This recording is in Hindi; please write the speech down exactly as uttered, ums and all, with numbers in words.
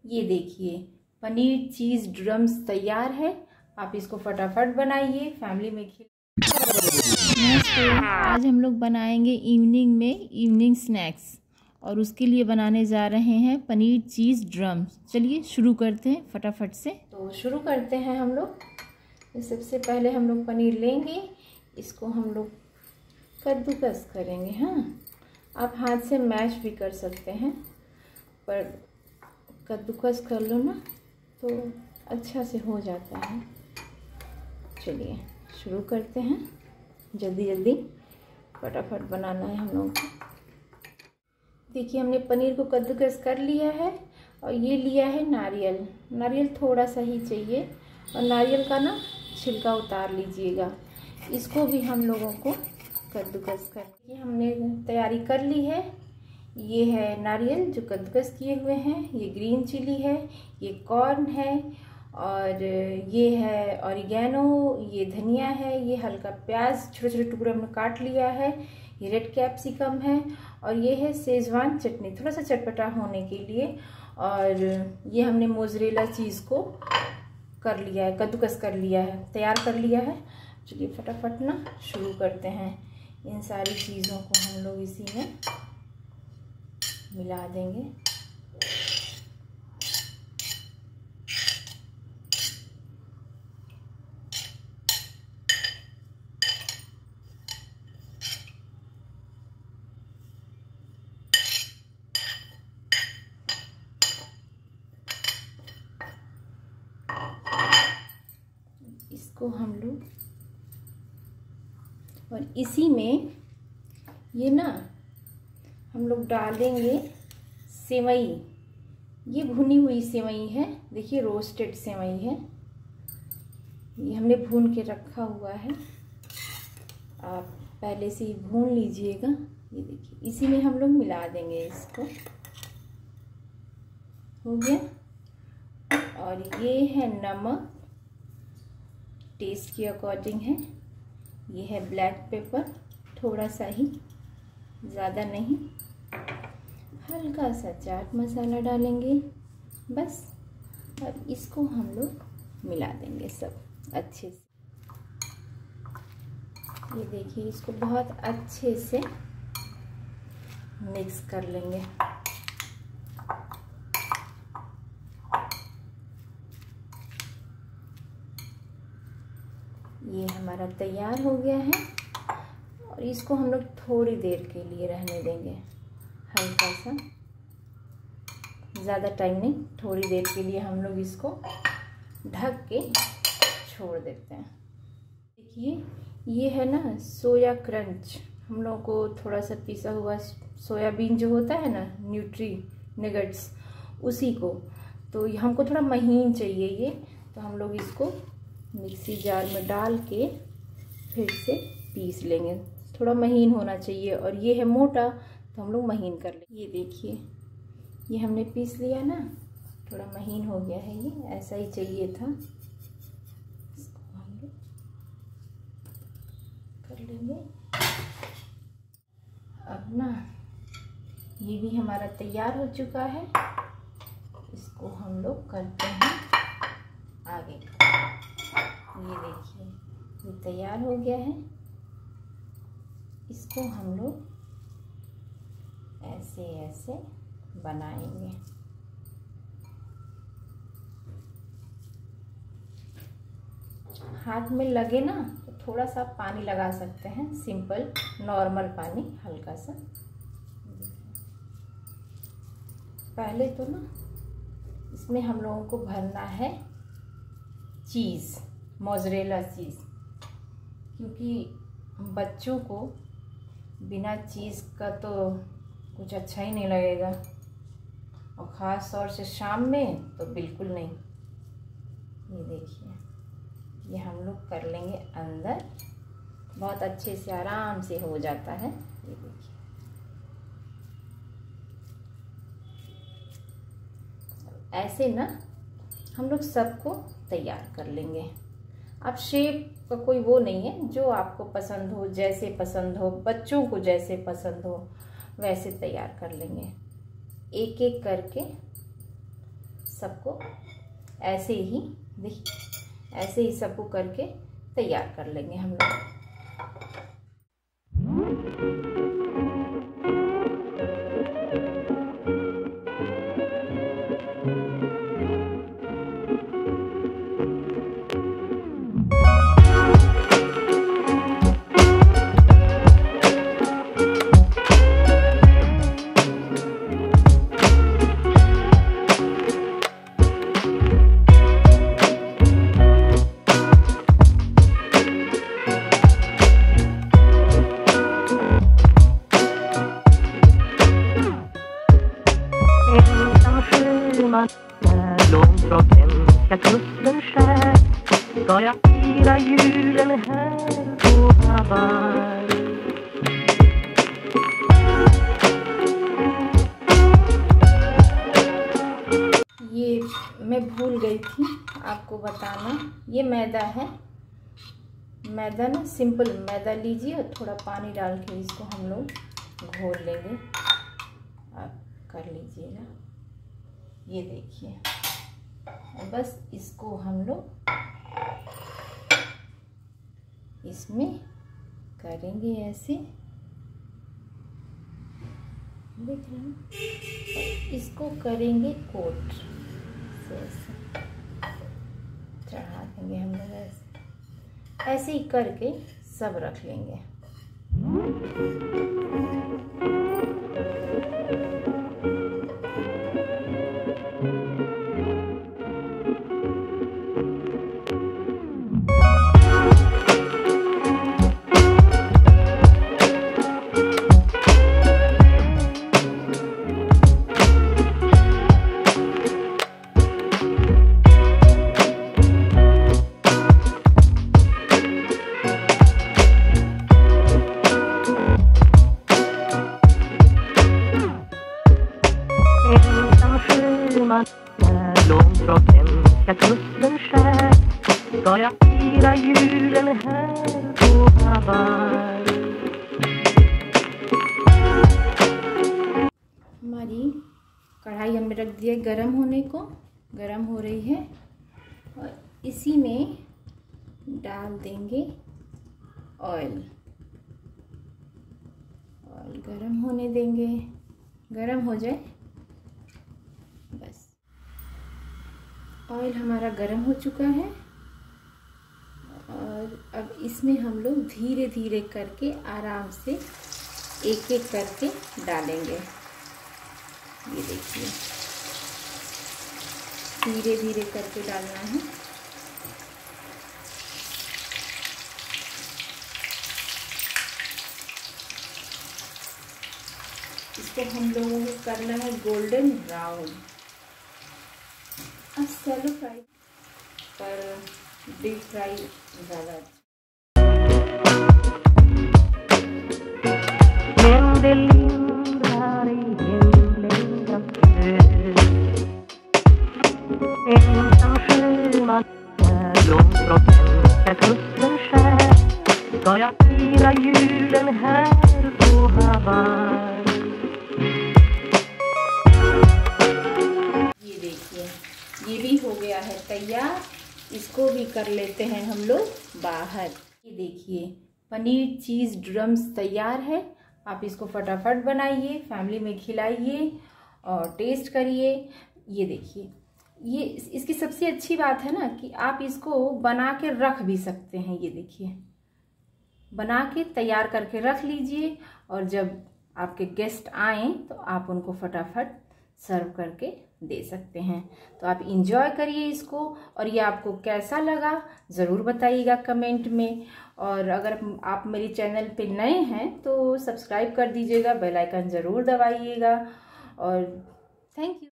ये देखिए पनीर चीज़ ड्रम्स तैयार है। आप इसको फटाफट बनाइए, फैमिली में खिलाइए। नमस्ते, आज हम लोग बनाएंगे इवनिंग में इवनिंग स्नैक्स और उसके लिए बनाने जा रहे हैं पनीर चीज़ ड्रम्स। चलिए शुरू करते हैं फटाफट से। तो शुरू करते हैं हम लोग। सबसे पहले हम लोग पनीर लेंगे, इसको हम लोग कद्दूकस करेंगे। हाँ, आप हाथ से मैश भी कर सकते हैं, पर कद्दूकस कर लो ना तो अच्छा से हो जाता है। चलिए शुरू करते हैं, जल्दी जल्दी फटाफट बनाना है हम लोगों को। देखिए हमने पनीर को कद्दूकस कर लिया है और ये लिया है नारियल। नारियल थोड़ा सा ही चाहिए और नारियल का ना छिलका उतार लीजिएगा। इसको भी हम लोगों को कद्दूकस कर, ये हमने तैयारी कर ली है। ये है नारियल जो कद्दूकस किए हुए हैं, ये ग्रीन चिली है, ये कॉर्न है और ये है ऑरिगेनो, ये धनिया है, ये हल्का प्याज छोटे छोटे टुकड़े में काट लिया है, ये रेड कैप्सिकम है और ये है शेजवान चटनी थोड़ा सा चटपटा होने के लिए। और ये हमने मोज़रेला चीज़ को कर लिया है, कद्दूकस कर लिया है, तैयार कर लिया है। चलिए फटाफट ना शुरू करते हैं। इन सारी चीज़ों को हम लोग इसी में मिला देंगे। इसको हम लोग, और इसी में ये ना हम लोग डालेंगे सेवई। ये भुनी हुई सेवई है, देखिए रोस्टेड सेवई है, ये हमने भून के रखा हुआ है। आप पहले से ही भून लीजिएगा। ये देखिए इसी में हम लोग मिला देंगे इसको। हो गया। और ये है नमक, टेस्ट के अकॉर्डिंग है। ये है ब्लैक पेपर, थोड़ा सा ही, ज़्यादा नहीं। हल्का सा चाट मसाला डालेंगे बस, और इसको हम लोग मिला देंगे सब अच्छे से। ये देखिए इसको बहुत अच्छे से मिक्स कर लेंगे। ये हमारा तैयार हो गया है और इसको हम लोग थोड़ी देर के लिए रहने देंगे, हल्का सा, ज़्यादा टाइम नहीं, थोड़ी देर के लिए हम लोग इसको ढक के छोड़ देते हैं। देखिए ये है ना सोया क्रंच, हम लोग को थोड़ा सा पिसा हुआ सोयाबीन जो होता है ना, न्यूट्री नगेट्स, उसी को, तो हमको थोड़ा महीन चाहिए ये, तो हम लोग इसको मिक्सी जार में डाल के फिर से पीस लेंगे। थोड़ा महीन होना चाहिए, और ये है मोटा तो हम लोग महीन कर लेंगे। ये देखिए ये हमने पीस लिया ना, थोड़ा महीन हो गया है, ये ऐसा ही चाहिए था। इसको हम लोग कर लेंगे। अब ना ये भी हमारा तैयार हो चुका है, इसको हम लोग करते हैं आगे। ये देखिए ये तैयार हो गया है, इसको हम लोग ऐसे ऐसे बनाएंगे। हाथ में लगे ना तो थोड़ा सा पानी लगा सकते हैं, सिंपल नॉर्मल पानी हल्का सा। पहले तो ना इसमें हम लोगों को भरना है चीज़, मोज़रेला चीज़, क्योंकि बच्चों को बिना चीज़ का तो कुछ अच्छा ही नहीं लगेगा, और ख़ास तौर से शाम में तो बिल्कुल नहीं। ये देखिए ये हम लोग कर लेंगे अंदर, बहुत अच्छे से आराम से हो जाता है। ये देखिए ऐसे ना हम लोग सबको तैयार कर लेंगे। अब शेप का कोई वो नहीं है, जो आपको पसंद हो, जैसे पसंद हो, बच्चों को जैसे पसंद हो वैसे तैयार कर लेंगे। एक एक करके सबको ऐसे ही, देखिए ऐसे ही सबको करके तैयार कर लेंगे हम लोग। Långt från hemska kusten skär ska jag fira julen här på Hawaii. ये मैं भूल गई थी आपको बताना, ये मैदा है। मैदा ना सिंपल मैदा लीजिए और थोड़ा पानी डाल के इसको हम लोग घोल लेंगे। आप कर लीजिएगा, ये देखिए। बस इसको हम लोग इसमें करेंगे ऐसे, देख रहे हैं, इसको करेंगे कोट से ऐसे चढ़ा देंगे हम लोग ऐसे ऐसे ही करके सब रख लेंगे। Långt från hemska kusten skär ska jag fira julen här på Hawaii. हमारी कढ़ाई हमने रख दिया गरम होने को, गरम हो रही है और इसी में डाल देंगे ऑयल। ऑयल गरम होने देंगे, गरम हो जाए बस। ऑयल हमारा गरम हो चुका है और अब इसमें हम लोग धीरे धीरे करके आराम से एक एक करके डालेंगे। ये देखिए, धीरे धीरे करके डालना है। इसको हम लोगों को करना है गोल्डन ब्राउन। अब शैलो फ्राई पर डीप फ्राई ज़्यादा अच्छा। Ensam sjöman långt från hemska kusten skär ska jag fira julen här på Hawaii. ये देखिए, ये भी हो गया है तैयार। इसको भी कर लेते हैं हम लोग बाहर। ये देखिए, पनीर चीज़ ड्रम्स तैयार है। आप इसको फटाफट बनाइए, फैमिली में खिलाइए और टेस्ट करिए। ये देखिए, ये इसकी सबसे अच्छी बात है ना कि आप इसको बना के रख भी सकते हैं। ये देखिए, बना के तैयार करके रख लीजिए और जब आपके गेस्ट आएँ तो आप उनको फटाफट सर्व करके दे सकते हैं। तो आप इंजॉय करिए इसको और ये आपको कैसा लगा ज़रूर बताइएगा कमेंट में। और अगर आप मेरी चैनल पे नए हैं तो सब्सक्राइब कर दीजिएगा, बेल आइकन ज़रूर दबाइएगा। और थैंक यू।